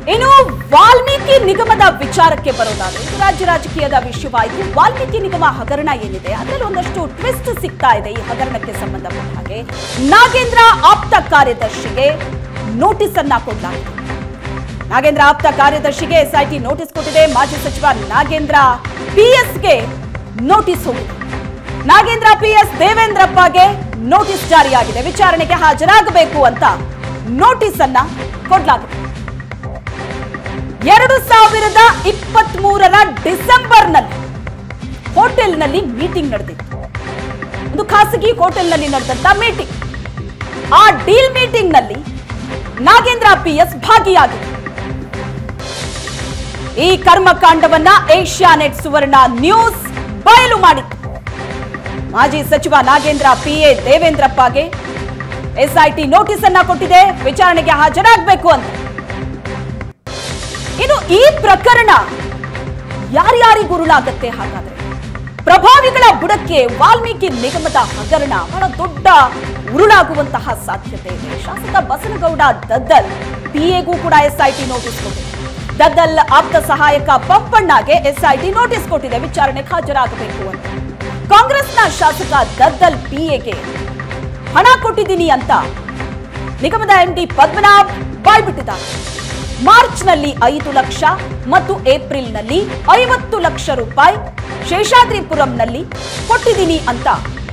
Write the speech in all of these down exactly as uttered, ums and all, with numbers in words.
ಇನ್ನು ವಾಲ್ಮೀಕಿ ನಿಗಮದ ವಿಚಾರಕ್ಕೆ ಬರೋದಾದ್ರೆ ರಾಜ್ಯ ರಾಜಕೀಯದ ವಿಷಯವಾಯಿತು. ವಾಲ್ಮೀಕಿ ನಿಗಮ ಹಗರಣ ಏನಿದೆ ಅದರಲ್ಲಿ ಒಂದಷ್ಟು ಟ್ವಿಸ್ಟ್ ಸಿಗ್ತಾ ಇದೆ. ಈ ಹಗರಣಕ್ಕೆ ಸಂಬಂಧಪಟ್ಟ ಹಾಗೆ ನಾಗೇಂದ್ರ ಆಪ್ತ ಕಾರ್ಯದರ್ಶಿಗೆ ನೋಟಿಸ್ ಅನ್ನ ಕೊಡಲಾಗಿದೆ. ನಾಗೇಂದ್ರ ಆಪ್ತ ಕಾರ್ಯದರ್ಶಿಗೆ ಎಸ್ಐಟಿ ನೋಟಿಸ್ ಕೊಟ್ಟಿದೆ. ಮಾಜಿ ಸಚಿವ ನಾಗೇಂದ್ರ ಪಿಎಸ್ಗೆ ನೋಟಿಸ್ ಹೋಗಿದೆ. ನಾಗೇಂದ್ರ ಪಿಎಸ್ ದೇವೇಂದ್ರಪ್ಪಗೆ ನೋಟಿಸ್ ಜಾರಿಯಾಗಿದೆ. ವಿಚಾರಣೆಗೆ ಹಾಜರಾಗಬೇಕು ಅಂತ ನೋಟಿಸ್ ಅನ್ನ ಕೊಡಲಾಗಿದೆ. ಎರಡು ಸಾವಿರದ ಇಪ್ಪತ್ತ್ ಮೂರರ ಡಿಸೆಂಬರ್ನಲ್ಲಿ ಹೋಟೆಲ್ನಲ್ಲಿ ಮೀಟಿಂಗ್ ನಡೆದಿತ್ತು. ಒಂದು ಖಾಸಗಿ ಹೋಟೆಲ್ನಲ್ಲಿ ನಡೆದಂತ ಮೀಟಿಂಗ್. ಆ ಡೀಲ್ ಮೀಟಿಂಗ್ ನಲ್ಲಿ ನಾಗೇಂದ್ರ ಪಿಎಸ್ ಭಾಗಿಯಾಗಿದ್ದರು. ಈ ಕರ್ಮಕಾಂಡವನ್ನ ಏಷ್ಯಾನೆಟ್ ಸುವರ್ಣ ನ್ಯೂಸ್ ಬಯಲು ಮಾಡಿತ್ತು. ಮಾಜಿ ಸಚಿವ ನಾಗೇಂದ್ರ ಪಿಎ ದೇವೇಂದ್ರಪ್ಪಗೆ ಎಸ್ಐಟಿ ನೋಟಿಸ್ ಅನ್ನ ಕೊಟ್ಟಿದೆ. ವಿಚಾರಣೆಗೆ ಹಾಜರಾಗಬೇಕು ಅಂತ. ಇನ್ನು ಈ ಪ್ರಕರಣ ಯಾರ್ಯಾರಿಗೂ ಉರುಳಾಗತ್ತೆ? ಹಾಗಾದ್ರೆ ಪ್ರಭಾವಿಗಳ ಬುಡಕ್ಕೆ ವಾಲ್ಮೀಕಿ ನಿಗಮದ ಹಗರಣ ಬಹಳ ದೊಡ್ಡ ಉರುಳಾಗುವಂತಹ ಸಾಧ್ಯತೆ ಇದೆ. ಶಾಸಕ ಬಸನಗೌಡ ದದ್ದಲ್ ಪಿಎಗೂ ಕೂಡ ಎಸ್ಐಟಿ ನೋಟಿಸ್ ಕೊಟ್ಟಿದೆ. ದದ್ದಲ್ ಆಪ್ತ ಸಹಾಯಕ ಪಂಪಣ್ಣಗೆ ಎಸ್ಐಟಿ ನೋಟಿಸ್ ಕೊಟ್ಟಿದೆ. ವಿಚಾರಣೆಗೆ ಹಾಜರಾಗಬೇಕು ಅಂತ. ಕಾಂಗ್ರೆಸ್ನ ಶಾಸಕ ದದ್ದಲ್ ಪಿಎಗೆ ಹಣ ಕೊಟ್ಟಿದ್ದೀನಿ ಅಂತ ನಿಗಮದ ಎಂಡಿ ಪದ್ಮನಾಭ್ ಬಾಯ್ಬಿಟ್ಟಿದ್ದಾರೆ. ಮಾರ್ಚ್ನಲ್ಲಿ ಐದು ಲಕ್ಷ ಮತ್ತು ಏಪ್ರಿಲ್ನಲ್ಲಿ ಐವತ್ತು ಲಕ್ಷ ರೂಪಾಯಿ ಶೇಷಾದ್ರಿಪುರಂನಲ್ಲಿ ಕೊಟ್ಟಿದ್ದೀನಿ ಅಂತ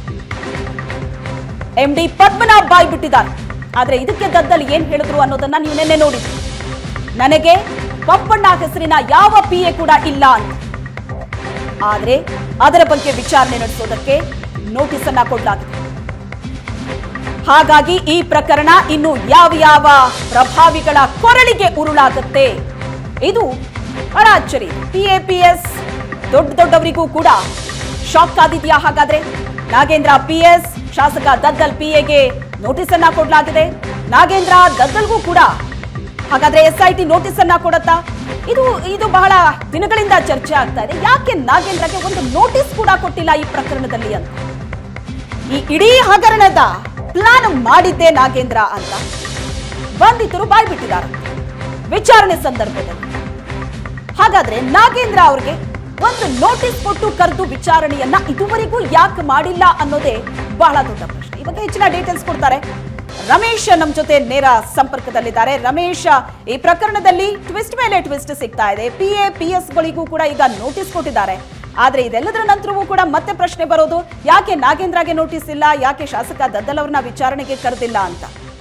ಎಂಡಿ ಪದ್ಮನಾಭ್ ಬಾಯ್ಬಿಟ್ಟಿದ್ದಾರೆ. ಆದ್ರೆ ಇದಕ್ಕೆ ದದ್ದಲ್ ಏನ್ ಹೇಳಿದ್ರು ಅನ್ನೋದನ್ನ ನೀವು ನಿನ್ನೆ ನೋಡಿದ್ರಿ. ನನಗೆ ಪಂಪಣ್ಣ ಹೆಸರಿನ ಯಾವ ಪಿಎ ಕೂಡ ಇಲ್ಲ ಅಂತ. ಆದ್ರೆ ಅದರ ಬಗ್ಗೆ ವಿಚಾರಣೆ ನಡೆಸೋದಕ್ಕೆ ನೋಟಿಸ್ ಅನ್ನ ಕೊಡಲಾಗಿದೆ. ಹಾಗಾಗಿ ಈ ಪ್ರಕರಣ ಇನ್ನು ಯಾವ ಯಾವ ಪ್ರಭಾವಿಗಳ ಕೊರಳಿಗೆ ಉರುಳಾಗುತ್ತೆ, ಇದು ಬಹಳ ಅಚ್ಚರಿ. ಪಿಎಪಿಎಸ್ ದೊಡ್ಡ ದೊಡ್ಡವರಿಗೂ ಕೂಡ ಶಾಕ್ ಆದಿದೆಯಾ? ಹಾಗಾದ್ರೆ ನಾಗೇಂದ್ರ ಪಿಎಸ್ ಶಾಸಕ ದದ್ದಲ್ ಪಿಎಗೆ ನೋಟಿಸ್ ಅನ್ನ ಕೊಡಲಾಗಿದೆ. ನಾಗೇಂದ್ರ ದದ್ದಲ್ಗೂ ಕೂಡ ಹಾಗಾದ್ರೆ ಎಸ್ಐಟಿ ನೋಟಿಸ್ ಅನ್ನ ಕೊಡತ್ತಾ? ಇದು ಇದು ಬಹಳ ದಿನಗಳಿಂದ ಚರ್ಚೆ ಆಗ್ತಾ ಇದೆ. ಯಾಕೆ ನಾಗೇಂದ್ರಗೆ ಒಂದು ನೋಟಿಸ್ ಕೂಡ ಕೊಟ್ಟಿಲ್ಲ ಈ ಪ್ರಕರಣದಲ್ಲಿ ಅಂತ. ಈ ಇಡೀ ಹಗರಣದ ಪ್ಲಾನ್ ಮಾಡಿದ್ದೆ ನಾಗೇಂದ್ರ ಅಂತ ಬಂಧಿತರು ಬಾಯ್ಬಿಟ್ಟಿದ್ದಾರೆ ವಿಚಾರಣೆ ಸಂದರ್ಭದಲ್ಲಿ. ಹಾಗಾದ್ರೆ ನಾಗೇಂದ್ರ ಅವ್ರಿಗೆ ಒಂದು ನೋಟಿಸ್ ಕೊಟ್ಟು ಕರೆದು ವಿಚಾರಣೆಯನ್ನ ಇದುವರೆಗೂ ಯಾಕೆ ಮಾಡಿಲ್ಲ ಅನ್ನೋದೇ ಬಹಳ ದೊಡ್ಡ ಪ್ರಶ್ನೆ. ಈ ಬಗ್ಗೆ ಹೆಚ್ಚಿನ ಡೀಟೇಲ್ಸ್ ಕೊಡ್ತಾರೆ ರಮೇಶ್ ನಮ್ಮ ಜೊತೆ ನೇರ ಸಂಪರ್ಕದಲ್ಲಿದ್ದಾರೆ. ರಮೇಶ್, ಈ ಪ್ರಕರಣದಲ್ಲಿ ಟ್ವಿಸ್ಟ್ ಮೇಲೆ ಟ್ವಿಸ್ಟ್ ಸಿಗ್ತಾ ಇದೆ. ಪಿಎ ಪಿಎಸ್ ಗಳಿಗೂ ಕೂಡ ಈಗ ನೋಟಿಸ್ ಕೊಟ್ಟಿದ್ದಾರೆ. ಆದ್ರೆ ಇದೆಲ್ಲದರ ನಂತರವೂ ಕೂಡ ಮತ್ತೆ ಪ್ರಶ್ನೆ ಬರೋದು, ಯಾಕೆ ನಾಗೇಂದ್ರಗೆ ನೋಟಿಸ್ ಇಲ್ಲ, ಯಾಕೆ ಶಾಸಕ ದದ್ದಲ್ ಅವ್ರನ್ನ ವಿಚಾರಣೆಗೆ ಕರೆದಿಲ್ಲ ಅಂತ.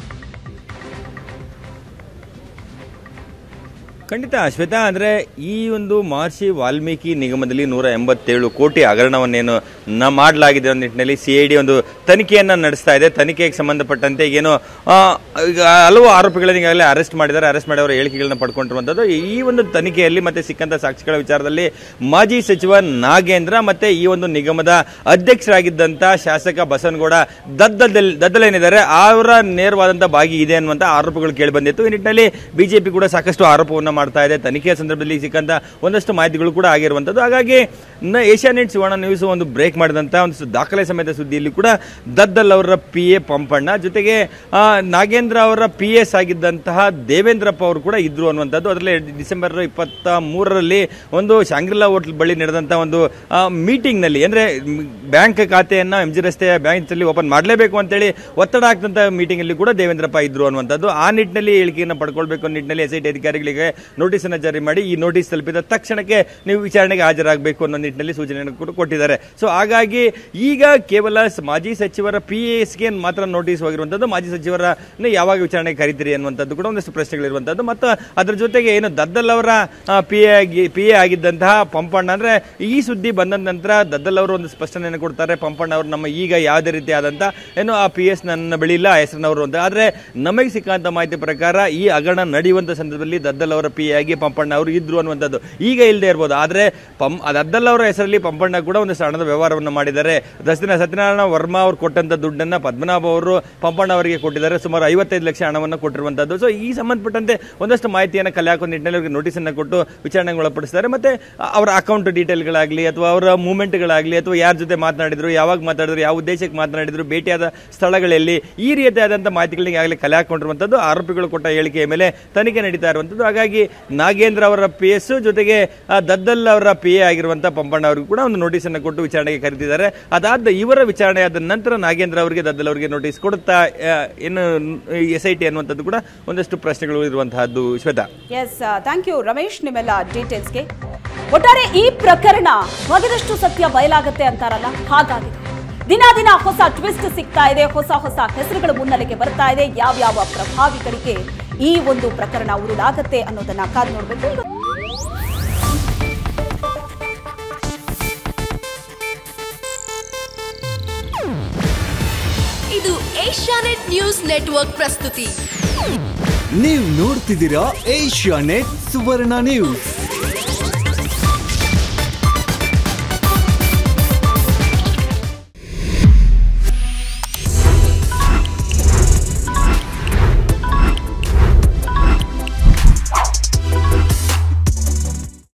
ಖಂಡಿತ ಶ್ವೇತಾ, ಅಂದರೆ ಈ ಒಂದು ಮಹರ್ಷಿ ವಾಲ್ಮೀಕಿ ನಿಗಮದಲ್ಲಿ ನೂರ ಎಂಬತ್ತೇಳು ಕೋಟಿ ಹಗರಣವನ್ನೇನು ನ ಮಾಡಲಾಗಿದೆ ಅನ್ನೋ ನಿಟ್ಟಿನಲ್ಲಿ ಸಿ ಐ ಡಿ ಒಂದು ತನಿಖೆಯನ್ನು ನಡೆಸ್ತಾ ಇದೆ. ತನಿಖೆಗೆ ಸಂಬಂಧಪಟ್ಟಂತೆ ಈಗೇನು ಈಗ ಹಲವು ಆರೋಪಿಗಳನ್ನು ಈಗಾಗಲೇ ಅರೆಸ್ಟ್ ಮಾಡಿದ್ದಾರೆ. ಅರೆಸ್ಟ್ ಮಾಡಿ ಅವರ ಹೇಳಿಕೆಗಳನ್ನ ಪಡ್ಕೊಂಡಿರುವಂಥದ್ದು. ಈ ಒಂದು ತನಿಖೆಯಲ್ಲಿ ಮತ್ತೆ ಸಿಕ್ಕಂತ ಸಾಕ್ಷಿಗಳ ವಿಚಾರದಲ್ಲಿ ಮಾಜಿ ಸಚಿವ ನಾಗೇಂದ್ರ ಮತ್ತೆ ಈ ಒಂದು ನಿಗಮದ ಅಧ್ಯಕ್ಷರಾಗಿದ್ದಂಥ ಶಾಸಕ ಬಸನಗೌಡ ದದ್ದಲ್ ದದ್ದಲ್ ಏನಿದ್ದಾರೆ ಅವರ ನೇರವಾದಂಥ ಭಾಗಿ ಇದೆ ಅನ್ನುವಂಥ ಆರೋಪಗಳು ಕೇಳಿ ಬಂದಿತ್ತು. ಈ ನಿಟ್ಟಿನಲ್ಲಿ ಬಿಜೆಪಿ ಕೂಡ ಸಾಕಷ್ಟು ಆರೋಪವನ್ನು ಮಾಡ್ತಾ ಇದೆ. ತನಿಖೆಯ ಸಂದರ್ಭದಲ್ಲಿ ಸಿಕ್ಕಂತ ಒಂದಷ್ಟು ಮಾಹಿತಿಗಳು ಕೂಡ ಆಗಿರುವಂತದ್ದು. ಹಾಗಾಗಿ ಏಷ್ಯಾನೆಟ್ ಸುವರ್ಣ ನ್ಯೂಸ್ ಒಂದು ಬ್ರೇಕ್ ಮಾಡಿದಂತ ಒಂದು ದಾಖಲೆ ಸಮೇತ ಸುದ್ದಿಯಲ್ಲಿ ಕೂಡ ದದ್ದಲ್ ಅವರ ಪಿ ಎ ಪಂಪಣ್ಣ ಜೊತೆಗೆ ನಾಗೇಂದ್ರ ಅವರ ಪಿ ಎಸ್ ಆಗಿದ್ದಂತಹ ದೇವೇಂದ್ರಪ್ಪ ಅವರು ಕೂಡ ಇದ್ರು ಅನ್ನುವಂಥದ್ದು. ಅದರಲ್ಲಿ ಡಿಸೆಂಬರ್ ಇಪ್ಪತ್ತ ಮೂರರಲ್ಲಿ ಒಂದು ಶಾಂಗ್ರಿಲಾ ಹೋಟೆಲ್ ಬಳಿ ನಡೆದಂತಹ ಒಂದು ಮೀಟಿಂಗ್ ನಲ್ಲಿ, ಅಂದ್ರೆ ಬ್ಯಾಂಕ್ ಖಾತೆಯನ್ನ ಎಂ ಜಿ ರಸ್ತೆಯ ಬ್ಯಾಂಕ್ ಅಲ್ಲಿ ಓಪನ್ ಮಾಡಲೇಬೇಕು ಅಂತೇಳಿ ಒತ್ತಡ ಹಾಕ್ತಂತ ಮೀಟಿಂಗ್ ಅಲ್ಲಿ ಕೂಡ ದೇವೇಂದ್ರಪ್ಪ ಇದ್ರು ಅನ್ನುವಂಥದ್ದು. ಆ ನಿಟ್ಟಿನಲ್ಲಿ ಹೇಳಿಕೆಯನ್ನು ಪಡ್ಕೊಳ್ಬೇಕು ಅನ್ನೋ ನಿಟ್ಟಿನಲ್ಲಿ ಎಸ್ ಐ ಟಿ ಅಧಿಕಾರಿಗಳಿಗೆ ನೋಟಿಸ್ ಅನ್ನು ಜಾರಿ ಮಾಡಿ ಈ ನೋಟಿಸ್ ತಲುಪಿದ ತಕ್ಷಣಕ್ಕೆ ನೀವು ವಿಚಾರಣೆಗೆ ಹಾಜರಾಗಬೇಕು ಅನ್ನೋ ನಿಟ್ಟಿನಲ್ಲಿ ಸೂಚನೆಯನ್ನು ಕೂಡ ಕೊಟ್ಟಿದ್ದಾರೆ. ಸೊ ಹಾಗಾಗಿ ಈಗ ಕೇವಲ ಮಾಜಿ ಸಚಿವರ ಪಿ ಎಸ್ಗೆ ಮಾತ್ರ ನೋಟಿಸ್ ಹೋಗಿರುವಂತದ್ದು. ಮಾಜಿ ಸಚಿವರ ಯಾವಾಗ ವಿಚಾರಣೆಗೆ ಕರೀತೀರಿ ಅನ್ನುವಂಥದ್ದು ಕೂಡ ಒಂದಷ್ಟು ಪ್ರಶ್ನೆಗಳಿರುವಂತದ್ದು. ಮತ್ತು ಅದರ ಜೊತೆಗೆ ಏನು ದದ್ದಲ್ ಅವರ ಪಿ ಎ ಪಿ ಎ ಆಗಿದ್ದಂತಹ ಪಂಪಣ್ಣ, ಅಂದ್ರೆ ಈ ಸುದ್ದಿ ಬಂದ ನಂತರ ದದ್ದಲ್ ಅವರು ಒಂದು ಸ್ಪಷ್ಟನೆಯನ್ನು ಕೊಡ್ತಾರೆ. ಪಂಪಣ್ಣ ಅವರು ನಮ್ಮ ಈಗ ಯಾವುದೇ ರೀತಿಯಾದಂತ ಏನು ಆ ಪಿ ಎಸ್ ನನ್ನ ಬಳಿ ಇಲ್ಲ ಹೆಸರಿನವರು ಅಂತ. ಆದ್ರೆ ನಮಗೆ ಸಿಕ್ಕಂತ ಮಾಹಿತಿ ಪ್ರಕಾರ ಈ ಹಗರಣ ನಡೆಯುವಂತ ಸಂದರ್ಭದಲ್ಲಿ ದದ್ದಲ್ ಅವರ ಪಿ ಆಗಿ ಪಂಪಣ್ಣ ಅವರು ಇದ್ರು ಅನ್ನುವಂಥದ್ದು. ಈಗ ಇಲ್ಲದೆ ಇರಬಹುದು. ಆದ್ರೆ ಪಂ ದದ್ದಲ್ ಅವರ ಹೆಸರಲ್ಲಿ ಪಂಪಣ್ಣ ಕೂಡ ಒಂದು ಹಣದ ವ್ಯವಹಾರವನ್ನು ಮಾಡಿದ್ದಾರೆ. ದಸ್ತಿನ ಸತ್ಯನಾರಾಯಣ ವರ್ಮಾ ಅವರು ಕೊಟ್ಟಂತ ದುಡ್ಡನ್ನ ಪದ್ಮನಾಭ ಅವರು ಪಂಪಣ್ಣ ಅವರಿಗೆ ಕೊಟ್ಟಿದ್ದಾರೆ. ಸುಮಾರು ಐವತ್ತು ಐವತ್ತೈದು ಲಕ್ಷ ಹಣವನ್ನು ಕೊಟ್ಟಿರುವಂತದ್ದು. ಸೊ ಈ ಸಂಬಂಧಪಟ್ಟಂತೆ ಒಂದಷ್ಟು ಮಾಹಿತಿಯನ್ನು ಕಲೆ ಹಾಕೋ ನಿಟ್ಟಿನಲ್ಲಿ ಅವರಿಗೆ ನೋಟಿಸ್ ಅನ್ನು ಕೊಟ್ಟು ವಿಚಾರಣೆಗೆ ಒಳಪಡಿಸ್ತಾರೆ. ಮತ್ತೆ ಅವರ ಅಕೌಂಟ್ ಡೀಟೇಲ್ಗಳಾಗಲಿ ಅಥವಾ ಅವರ ಮೂವ್ಮೆಂಟ್ಗಳಾಗಲಿ ಅಥವಾ ಯಾರ ಜೊತೆ ಮಾತನಾಡಿದ್ರು, ಯಾವಾಗ ಮಾತಾಡಿದ್ರು, ಯಾವ ಉದ್ದೇಶಕ್ಕೆ ಮಾತನಾಡಿದ್ರು, ಭೇಟಿಯಾದ ಸ್ಥಳಗಳಲ್ಲಿ ಈ ರೀತಿಯಾದಂತಹ ಮಾಹಿತಿಗಳಿಗೆ ಆಗಲೇ ಕಲೆ ಹಾಕೊಂಡಿರುವಂತದ್ದು. ಆರೋಪಿಗಳು ಕೊಟ್ಟ ಹೇಳಿಕೆಯ ಮೇಲೆ ತನಿಖೆ ನಡೀತಾ ಇರುವಂತದ್ದು. ಹಾಗಾಗಿ ನಾಗೇಂದ್ರ ಅವರ ಪಿ ಎಸ್ ಜೊತೆಗೆ ದದ್ದಲ್ ಅವರ ಪಿ ಎ ಆಗಿರುವಂತಹ ಪಂಪಣ್ಣ ಅವರಿಗೂ ಕೂಡ ಒಂದು ನೋಟಿಸ್ ಅನ್ನು ಕೊಟ್ಟು ವಿಚಾರಣೆಗೆ ಕರೆದಿದ್ದಾರೆ. ಅದಾದ ಇವರ ವಿಚಾರಣೆ ಆದ ನಂತರ ನಾಗೇಂದ್ರ ಅವರಿಗೆ ದದ್ದಲ್ ಅವರಿಗೆ ನೋಟಿಸ್ ಕೊಡುತ್ತಾ ಏನು ಎಸ್ ಐ ಟಿ ಅನ್ನುವಂಥದ್ದು ಕೂಡ ಒಂದಷ್ಟು ಪ್ರಶ್ನೆಗಳು ಇರುವಂತಹದ್ದು. Shweta, yes, thank you Ramesh ನಿಮ್ಮೆಲ್ಲ ಡೀಟೇಲ್ಸ್ಗೆ. ಒಟ್ಟಾರೆ ಈ ಪ್ರಕರಣ ಬಗೆದಷ್ಟು ಸತ್ಯ ಬಯಲಾಗುತ್ತೆ ಅಂತಾರಲ್ಲ, ಹಾಗಾಗಿದೆ. ದಿನ ದಿನ ಹೊಸ ಟ್ವಿಸ್ಟ್ ಸಿಗ್ತಾ ಇದೆ, ಹೊಸ ಹೊಸ ಹೆಸರುಗಳು ಮುನ್ನೆಲೆಗೆ ಬರ್ತಾ ಇದೆ. ಯಾವ್ಯಾವ ಪ್ರಭಾವಿಗಳಿಗೆ ಈ ಒಂದು ಪ್ರಕರಣ ಉರುಳಾಗತ್ತೆ ಅನ್ನೋದನ್ನ ಕಾದು ನೋಡಬೇಕು. ಇದು ಏಷ್ಯಾನೆಟ್ ನ್ಯೂಸ್ ನೆಟ್ವರ್ಕ್ ಪ್ರಸ್ತುತಿ. ನೀವು ನೋಡ್ತಿದ್ದೀರಾ ಏಷ್ಯಾನೆಟ್ ಸುವರ್ಣ ನ್ಯೂಸ್.